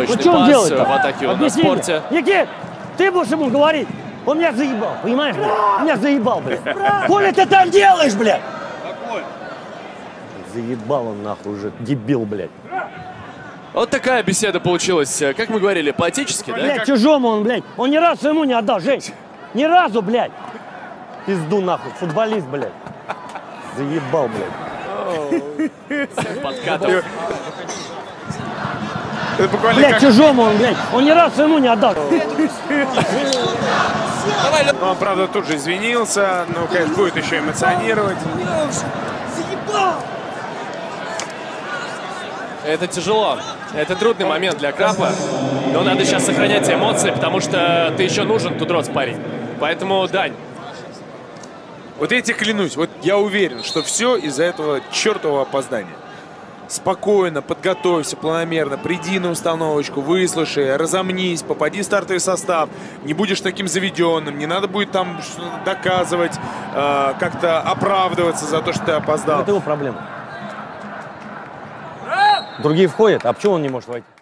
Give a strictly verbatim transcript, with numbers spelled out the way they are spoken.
точный Ну, что он пас делает в атаке на Объясни спорте. мне. Никит, ты будешь ему говорить. Он меня заебал, понимаешь, блядь? Меня заебал, блядь. Коля, ты там делаешь, блядь? Какой? Заебал он нахуй уже, дебил, блядь. Вот такая беседа получилась, как мы говорили, по-отечески, да? Блядь, чужому он, блядь. Он ни разу ему не отдал, Жень. Ни разу, блядь. Пизду нахуй, футболист, блядь. Заебал, блядь. Подкатов. Это буквально Блядь, как... чужому он, блядь. Он ни разу ему не отдал. Ну, он, правда, тут же извинился. Ну, конечно, будет еще эмоционировать. Это тяжело. Это трудный момент для Крапа. Но надо сейчас сохранять эмоции, потому что ты еще нужен тут, Роц, парень. Поэтому, Дань. Вот я тебе клянусь, вот я уверен, что все из-за этого чертового опоздания. Спокойно, подготовься, планомерно, приди на установочку, выслушай, разомнись, попади в стартовый состав, не будешь таким заведенным, не надо будет там доказывать, э, как-то оправдываться за то, что ты опоздал. Это его проблема. Другие входят, а почему он не может войти?